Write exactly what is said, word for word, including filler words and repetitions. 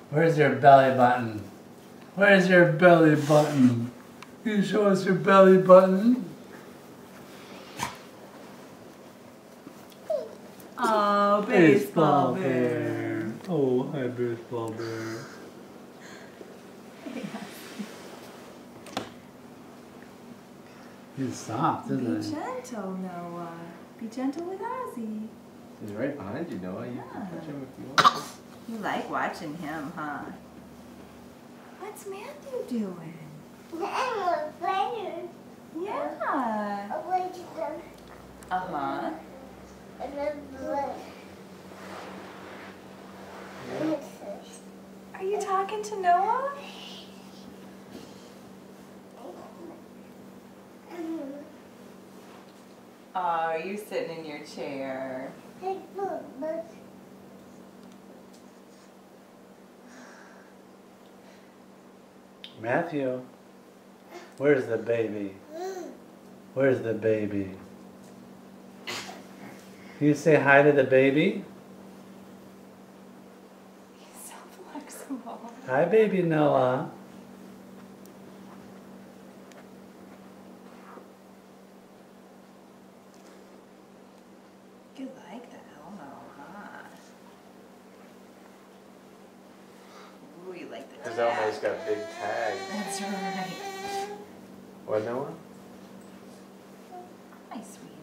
Where's your belly button? Where's your belly button? Can you show us your belly button? Oh, baseball bear. Oh, hi, baseball bear. He's soft, isn't Be he? gentle, Noah. Be gentle with Ozzy. He's right behind you, Noah. You Yeah. can touch him if you want. You like watching him, huh? What's Matthew doing? Yeah. Uh-huh. Are you talking to Noah? Oh, are you sitting in your chair? Matthew, where's the baby? Where's the baby? Can you say hi to the baby? He's so flexible. Hi, baby Noah. You like the Elmo, huh? Ooh, you like the Because tag. Elmo's got big tags. That's right. What, Noah? Hi, sweetie.